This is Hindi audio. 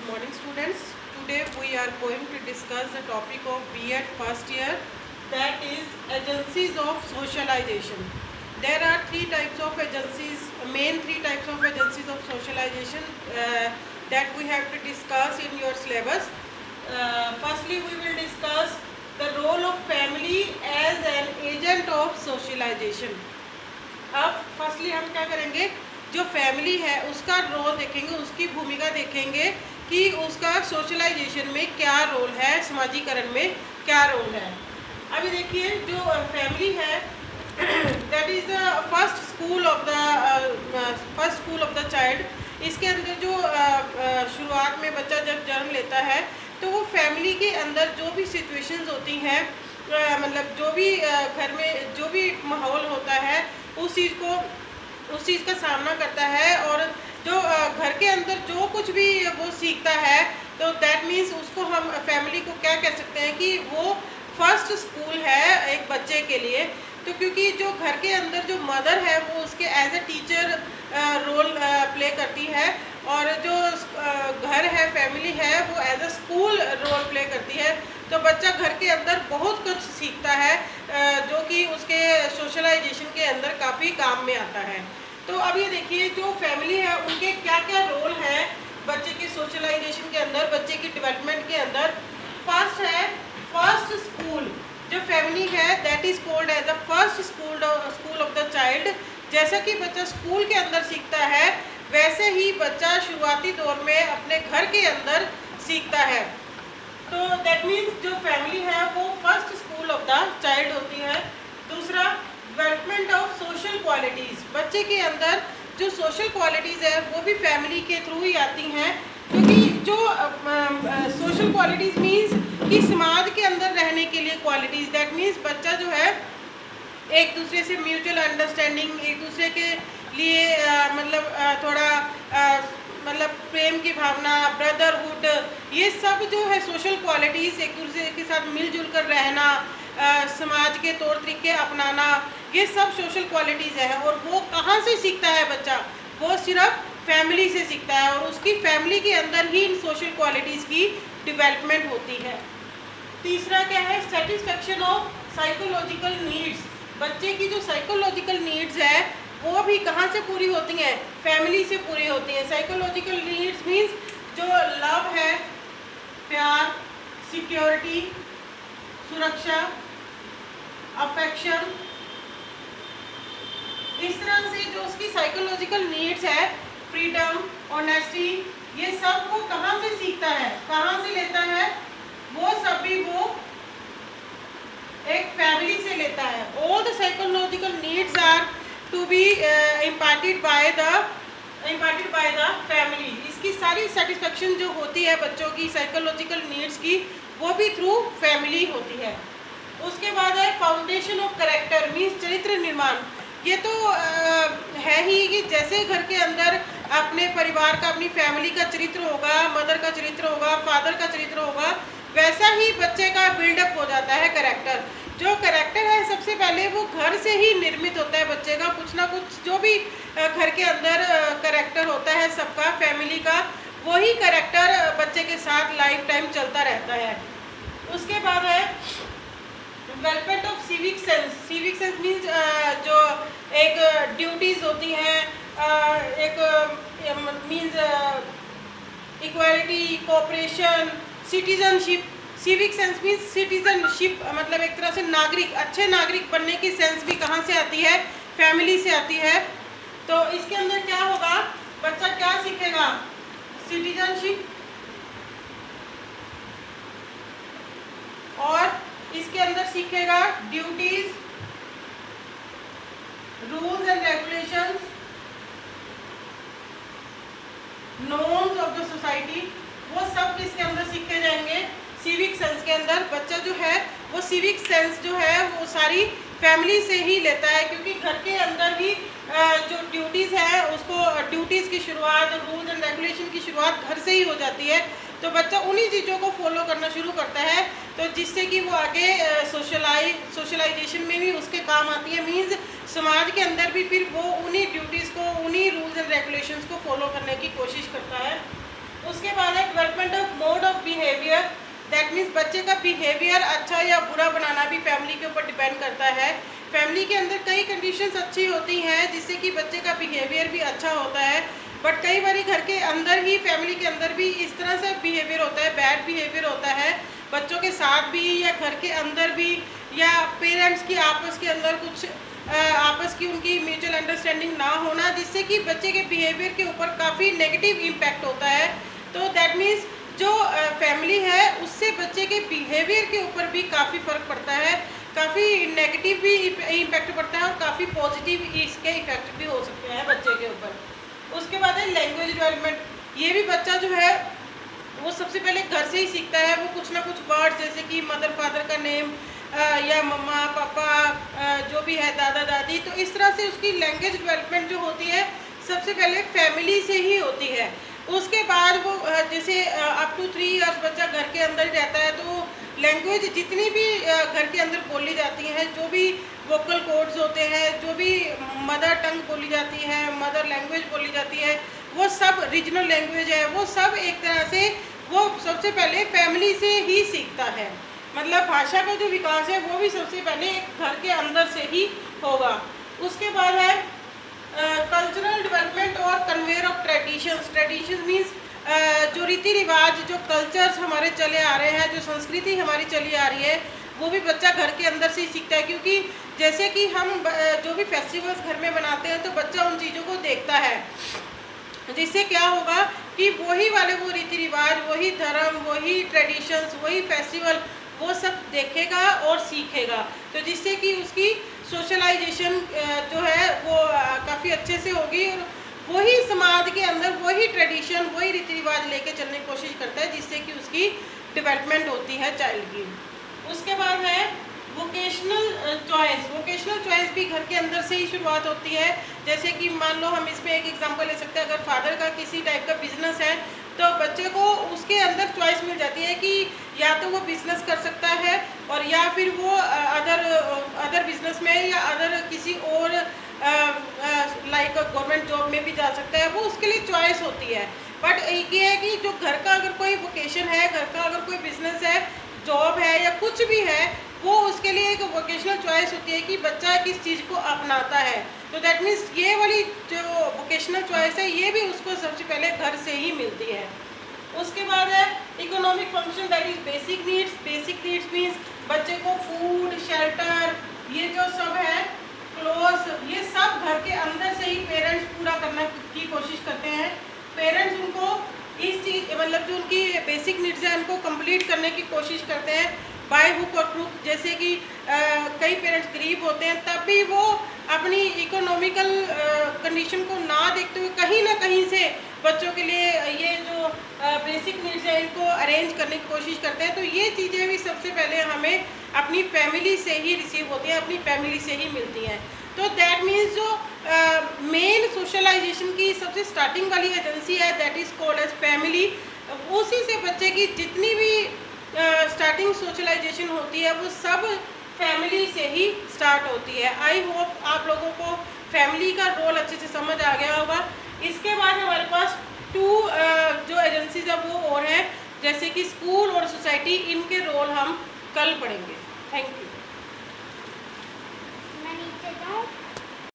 morning students. Today we are going to discuss the topic of B.Ed first year, that is agencies of socialization. There are three types of agencies, main three types of agencies of socialization that we have to discuss in your syllabus. Firstly we will discuss the role of family as an agent of socialization. अब फर्स्टली हम क्या करेंगे, जो फैमिली है उसका रोल देखेंगे, उसकी भूमिका देखेंगे कि उसका सोशलाइजेशन में क्या रोल है, समाजीकरण में क्या रोल है। अभी देखिए जो फैमिली है that is the first school of the child. इसके अंदर जो शुरुआत में बच्चा जब जन्म लेता है तो वो फैमिली के अंदर जो भी सिचुएशंस होती हैं, मतलब जो भी घर में जो भी माहौल होता है उस चीज़ का सामना करता है, और जो घर के अंदर जो कुछ भी वो सीखता है तो दैट मीन्स उसको हम फैमिली को क्या कह सकते हैं कि वो फर्स्ट स्कूल है एक बच्चे के लिए। तो क्योंकि जो घर के अंदर जो मदर है वो उसके as a teacher role play करती है, और जो घर है फैमिली है वो as a school role play करती है, तो बच्चा घर के अंदर बहुत कुछ सीखता है जो कि उसके सोशलाइजेशन के अंदर काफ़ी काम में आता है। तो अब ये देखिए जो फैमिली है उनके क्या क्या रोल है बच्चे के सोशलाइजेशन के अंदर, बच्चे की डेवलपमेंट के अंदर। फर्स्ट है फर्स्ट स्कूल। जो फैमिली है that is called as the first school of the child. जैसा कि बच्चा स्कूल के अंदर सीखता है वैसे ही बच्चा शुरुआती दौर में अपने घर के अंदर सीखता है। तो दैट मीन्स जो फैमिली है वो first school of the child होती है। दूसरा, डेवलपमेंट ऑफ सोशल क्वालिटीज़। बच्चे के अंदर जो सोशल क्वालिटीज़ है वो भी फैमिली के थ्रू ही आती हैं, क्योंकि जो सोशल क्वालिटीज़ मीन्स कि समाज के अंदर रहने के लिए क्वालिटीज़, दैट मीन्स बच्चा जो है एक दूसरे से म्यूचुअल अंडरस्टैंडिंग, एक दूसरे के लिए मतलब प्रेम की भावना, ब्रदरहुड, ये सब जो है सोशल क्वालिटीज़, एक दूसरे के साथ मिलजुल कर रहना, समाज के तौर तरीके अपनाना, ये सब सोशल क्वालिटीज़ है। और वो कहाँ से सीखता है बच्चा? वो सिर्फ फैमिली से सीखता है, और उसकी फैमिली के अंदर ही इन सोशल क्वालिटीज़ की डेवलपमेंट होती है। तीसरा क्या है? Satisfaction of psychological needs. बच्चे की जो साइकोलॉजिकल नीड्स है वो भी कहाँ से पूरी होती हैं? फैमिली से पूरी होती हैं। साइकोलॉजिकल नीड्स मीन्स जो लव है, प्यार, सिक्योरिटी, सुरक्षा, अफेक्शन, इस तरह से जो उसकी साइकोलॉजिकल नीड्स है, फ्रीडम, ऑनेस्टी, ये सब वो कहाँ से सीखता है, कहाँ से लेता है? वो सब भी वो एक फैमिली से लेता है। All the psychological needs are to be imparted by the family. इसकी सारी सेटिस्फेक्शन जो होती है बच्चों की साइकोलॉजिकल नीड्स की, वो भी थ्रू फैमिली होती है। उसके बाद है फाउंडेशन ऑफ कैरेक्टर मीन्स चरित्र निर्माण। ये तो है ही कि जैसे घर के अंदर अपने परिवार का, अपनी फैमिली का चरित्र होगा, मदर का चरित्र होगा, फादर का चरित्र होगा, वैसा ही बच्चे का बिल्डअप हो जाता है कैरेक्टर। जो कैरेक्टर है सबसे पहले वो घर से ही निर्मित होता है बच्चे का, कुछ ना कुछ जो भी घर के अंदर कैरेक्टर होता है सबका, फैमिली का, वही कैरेक्टर बच्चे के साथ लाइफ टाइम चलता रहता है। उसके बाद है development of civic sense. Civic sense means जो एक ड्यूटीज़ होती हैं, एक means equality, cooperation, citizenship. Civic sense means citizenship, मतलब एक तरह से नागरिक, अच्छे नागरिक बनने की सेंस भी कहाँ से आती है? फैमिली से आती है। तो इसके अंदर क्या होगा? बच्चा क्या सीखेगा? सिटीजनशिप, और इसके अंदर सीखेगा duties, rules and regulations, norms of the society, वो सब इसके अंदर सीखे जाएंगे। सिविक सेंस के अंदर बच्चा जो है वो सिविक सेंस जो है वो सारी फैमिली से ही लेता है, क्योंकि घर के अंदर ही जो ड्यूटीज़ है उसको, ड्यूटीज़ की शुरुआत, रूल्स एंड रेगुलेशन की शुरुआत घर से ही हो जाती है। तो बच्चा उन्हीं चीज़ों को फॉलो करना शुरू करता है, तो जिससे कि वो आगे सोशलाइजेशन में भी उसके काम आती है। मीन्स समाज के अंदर भी फिर वो उन्हीं ड्यूटीज़ को, उन्हीं रूल्स एंड रेगुलेशंस को फॉलो करने की कोशिश करता है। उसके बाद है डेवलपमेंट बिहेवियर, दैट मीन्स बच्चे का बिहेवियर अच्छा या बुरा बनाना भी फैमिली के ऊपर डिपेंड करता है। फैमिली के अंदर कई कंडीशंस अच्छी होती हैं जिससे कि बच्चे का बिहेवियर भी अच्छा होता है, बट कई बार घर के अंदर ही, फैमिली के अंदर भी इस तरह से बिहेवियर होता है, बैड बिहेवियर होता है बच्चों के साथ भी या घर के अंदर भी, या पेरेंट्स की आपस के अंदर कुछ आपस की उनकी म्यूचुअल अंडरस्टैंडिंग ना होना, जिससे कि बच्चे के बिहेवियर के ऊपर काफ़ी नेगेटिव इम्पैक्ट होता है। तो दैट मीन्स जो फैमिली है उससे बच्चे के बिहेवियर के ऊपर भी काफ़ी फ़र्क पड़ता है, काफ़ी नेगेटिव भी इम्पैक्ट पड़ता है और काफ़ी पॉजिटिव इसके इफेक्ट भी हो सकते हैं बच्चे के ऊपर। उसके बाद है लैंग्वेज डेवलपमेंट। ये भी बच्चा जो है वो सबसे पहले घर से ही सीखता है, वो कुछ ना कुछ वर्ड जैसे कि मदर फादर का नेम या मम्मा पापा जो भी है, दादा दादी, तो इस तरह से उसकी लैंग्वेज डेवलपमेंट जो होती है सबसे पहले फैमिली से ही होती है। उसके बाद वो जैसे अप टू 3 इयर्स बच्चा घर के अंदर ही रहता है, तो लैंग्वेज जितनी भी घर के अंदर बोली जाती हैं, जो भी वोकल कोड्स होते हैं, जो भी मदर टंग बोली जाती है, मदर लैंग्वेज बोली जाती है, वो सब रीजनल लैंग्वेज है, वो सब एक तरह से वो सबसे पहले फैमिली से ही सीखता है। मतलब भाषा का जो विकास है वो भी सबसे पहले घर के अंदर से ही होगा। उसके बाद है कल्चरल डेवलपमेंट और conveyor of traditions. Traditions means जो रीति रिवाज, जो कल्चर्स हमारे चले आ रहे हैं, जो संस्कृति हमारी चली आ रही है, वो भी बच्चा घर के अंदर से ही सीखता है। क्योंकि जैसे कि हम जो भी फेस्टिवल्स घर में मनाते हैं तो बच्चा उन चीज़ों को देखता है, जिससे क्या होगा कि वही वाले वो रीति रिवाज, वही धर्म, वही ट्रेडिशंस, वही फेस्टिवल, वो सब देखेगा और सीखेगा। तो जिससे कि उसकी सोशलाइजेशन जो है वो काफ़ी अच्छे से होगी और वही समाज के अंदर वही ट्रेडिशन, वही रीति रिवाज लेके चलने की कोशिश करता है, जिससे कि उसकी डेवलपमेंट होती है चाइल्ड की। उसके बाद है वोकेशनल चॉइस। वोकेशनल चॉइस भी घर के अंदर से ही शुरुआत होती है। जैसे कि मान लो हम इसमें एक एग्जांपल ले सकते हैं, अगर फादर का किसी टाइप का बिजनेस है तो बच्चे को उसके अंदर चॉइस मिल जाती है कि या तो वो बिजनेस कर सकता है और या फिर वो अदर बिजनेस में या अदर किसी और लाइक गवर्नमेंट जॉब में भी जा सकता है, वो उसके लिए चॉइस होती है। बट ये है कि जो घर का अगर कोई वोकेशन है, घर का अगर कोई बिजनेस है, जॉब है या कुछ भी है, वो उसके लिए एक वोकेशनल चॉइस होती है कि बच्चा किस चीज़ को अपनाता है। तो दैट मीन्स ये वाली जो वोकेशनल चॉइस है ये भी उसको सबसे पहले घर से ही मिलती है। उसके बाद है economic function, that is basic needs. Basic needs means बच्चे को फूड, शेल्टर, ये जो सब है, क्लोथ्स, ये सब घर के अंदर से ही पेरेंट्स पूरा करने की कोशिश करते हैं। पेरेंट्स उनको इस चीज़ मतलब जो उनकी बेसिक नीड्स है उनको कंप्लीट करने की कोशिश करते हैं बाय हुक और क्रुक। जैसे कि कई पेरेंट्स गरीब होते हैं, तब भी वो अपनी इकोनॉमिकल कंडीशन को ना देखते हुए कहीं ना कहीं से बच्चों के लिए ये जो बेसिक नीड्स है इनको अरेंज करने की कोशिश करते हैं। तो ये चीज़ें भी सबसे पहले हमें अपनी फैमिली से ही रिसीव होती हैं, अपनी फैमिली से ही मिलती हैं। तो दैट मीन्स जो मेन सोशलाइजेशन की सबसे स्टार्टिंग वाली एजेंसी है that is called as family. उसी से बच्चे की जितनी भी स्टार्टिंग सोशलाइजेशन होती है वो सब फैमिली से ही स्टार्ट होती है। आई होप आप लोगों को फैमिली का रोल अच्छे से समझ आ गया होगा। इसके बाद हमारे पास 2 जो एजेंसीज है वो और हैं, जैसे कि स्कूल और सोसाइटी, इनके रोल हम कल पढ़ेंगे। Thank you.